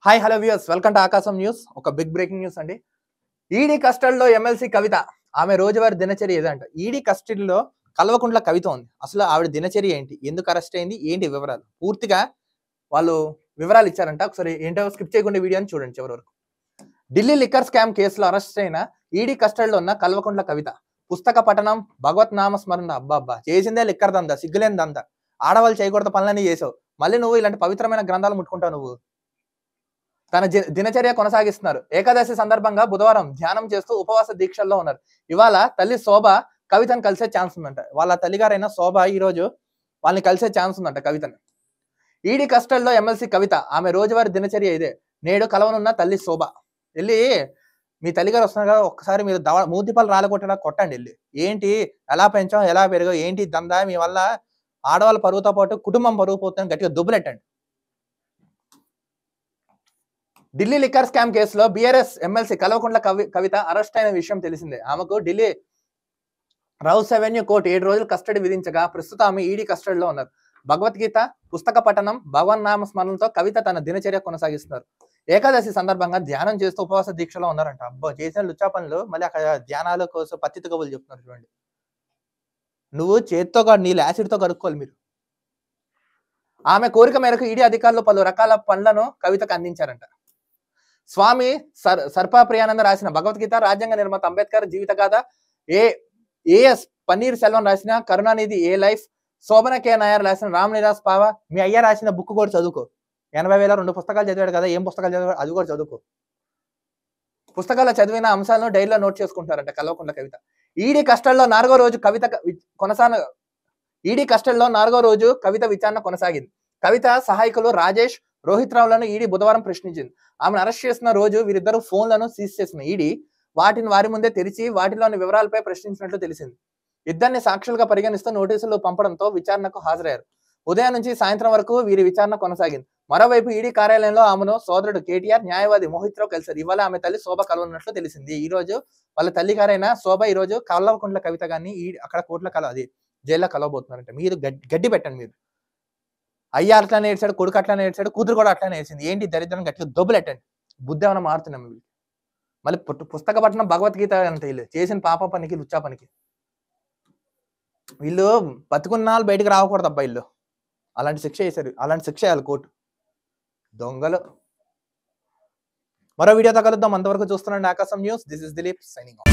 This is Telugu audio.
Hi hello viewers, welcome to Aakasam news. ఒక బిగ్ బ్రేకింగ్ న్యూస్ అండి. ఈడీ కస్టడీలో ఎమ్మెల్సీ కవిత. ఆమె రోజువారీ దినచర్య ఏదంట. ఈడీ కస్టడీలో కల్వకుంట్ల కవిత ఉంది. అసలు ఆవిడ దినచర్య ఏంటి, ఎందుకు అరెస్ట్ అయింది, ఏంటి వివరాలు పూర్తిగా వాళ్ళు వివరాలు ఇచ్చారంట. ఒకసారి ఏంటో స్కిప్ చేయకుండా వీడియోని చూడండి చివరి వరకు. ఢిల్లీ లిక్కర్ స్కామ్ కేసులో అరెస్ట్ అయిన ఈడీ కస్టడీలో ఉన్న కల్వకుంట్ల కవిత పుస్తక పఠనం, భగవత్ నామ స్మరణ. అబ్బాబ్బా, చేసిందే లిక్కర్ దందా, సిగ్గులేని దందా. ఆడవాళ్ళు చేయకూడదు పనులన్నీ చేసావు, మళ్ళీ నువ్వు ఇలాంటి పవిత్రమైన గ్రంథాలు ముట్టుకుంటావు. నువ్వు తన దినచర్య కొనసాగిస్తున్నారు. ఏకాదశి సందర్భంగా బుధవారం ధ్యానం చేస్తూ ఉపవాస దీక్షల్లో ఉన్నారు. ఇవాళ తల్లి శోభ కవితను కలిసే ఛాన్స్ ఉందంట. వాళ్ళ తల్లిగారైన శోభ ఈ రోజు వాళ్ళని కలిసే ఛాన్స్ ఉందంట కవితను. ఈడీ కస్టడీలో ఎమ్మెల్సీ కవిత. ఆమె రోజువారీ దినచర్య ఇదే. నేడు కలవనున్న తల్లి శోభ. వెళ్ళి మీ తల్లిగారు వస్తున్నారు కదా, ఒక్కసారి మీరు మూతిపళ్ళు రాలగొట్టడా కొట్టండి. వెళ్ళి ఏంటి, ఎలా పెంచాం, ఎలా పెరిగాం, ఏంటి దందా, మీ వల్ల ఆడవాళ్ళ పరుగుతో పాటు కుటుంబం పరుగు పోతుందని గట్టిగా దుబ్బులెట్టండి. ఢిల్లీ లిక్కర్ స్కామ్ కేసులో BRS MLC Kalvakuntla Kavitha arrest అయిన విషయం తెలిసిందే. ఆమెకు ఢిల్లీ రౌస్ అవెన్యూ కోర్టు 7 రోజులు కస్టడీ విధించగా ప్రస్తుతం ఆమె ఈడీ కస్టడీలో ఉన్నారు. భగవద్గీత, పుస్తక పఠనం, భగవన్ నామ స్మరణతో కవిత తన దినచర్య కొనసాగిస్తున్నారు. ఏకాదశి సందర్భంగా ధ్యానం చేస్తూ ఉపవాస దీక్షలో ఉన్నారంట. అబ్బో, చేసిన లుచ్చా పనులు మళ్ళీ అక్కడ ధ్యానాల కోసం పత్తిత కబులు చెప్తున్నారు. చూడండి, నువ్వు చేత్తో నీళ్ళు యాసిడ్తో కడుక్కోవాలి మీరు. ఆమె కోరిక మేరకు ఈడీ అధికారులు పలు రకాల పనులను కవితకు అందించారంట. స్వామి సర్పా ప్రియానంద రాసిన భగవద్గీత, రాజ్యాంగ నిర్మాత అంబేద్కర్ జీవిత గాథ, ఏఎస్ పన్నీర్ సెల్వం రాసిన కరుణానిధి ఏ లైఫ్, శోభన కే నాయర్ రాసిన రామ్ నిరాస్ పావ, మీ అయ్య రాసిన బుక్ కూడా చదువుకో. 80,000 2 పుస్తకాలు చదివాడు కదా, ఏం పుస్తకాలు చదివాడు అది కూడా చదువుకో. పుస్తకాల్లో చదివిన అంశాలను డైరీలో నోట్ చేసుకుంటారంట కల్వకుంట్ల కవిత. ఈడీ కస్టడీలో 4వ రోజు కవిత విచారణ కొనసాగింది. కవిత సహాయకులు రాజేష్, రోహిత్ రావులను ఈడీ బుధవారం ప్రశ్నించింది. ఆమెను అరెస్ట్ చేసిన రోజు వీరిద్దరు ఫోన్లను సీజ్ చేసిన ఈడీ వాటిని వారి ముందే తెరిచి వాటిలోని వివరాలపై ప్రశ్నించినట్లు తెలిసింది. ఇద్దరిని సాక్షులుగా పరిగణిస్తూ నోటీసులు పంపడంతో విచారణకు హాజరయ్యారు. ఉదయం నుంచి సాయంత్రం వరకు వీరి విచారణ కొనసాగింది. మరోవైపు ఈడీ కార్యాలయంలో ఆమెను సోదరుడు కేటీఆర్, న్యాయవాది మోహిత్ రావు కలిశారు. ఇవాళ ఆమె తల్లి శోభ కలవనున్నట్లు తెలిసింది. ఈ రోజు వాళ్ళ తల్లి గారైన శోభ ఈ రోజు కల్వకుంట్ల కవిత గారిని అక్కడ కోర్టులో జైల్లో కలవబోతున్నారంట. మీరు గడ్డి పెట్టండి. మీరు అయ్య అట్లానే ఏడ్చాడు, కొడుకు అట్లానే ఏడ్చాడు, కూతురు కూడా అట్లానే వేసింది. ఏంటి దరిద్రం, గట్టిగా దొబ్బులెట్టండి. బుద్ధి ఏమైనా మారుతున్నాం వీళ్ళు. మళ్ళీ పుస్తక పఠనం, భగవద్గీత అంటే వీళ్ళు చేసిన పాప పనికి, లుచ్చా పనికి. వీళ్ళు బతుకున్నాళ్ళు బయటకు రాకూడదు అబ్బా. వీళ్ళు అలాంటి శిక్ష చేశారు, అలాంటి శిక్ష వేయాలి కోర్టు. దొంగలు. మరో వీడియోతో కలుద్దాం. అంతవరకు చూస్తున్నాండి Aakasam news. This is Dilip signing of.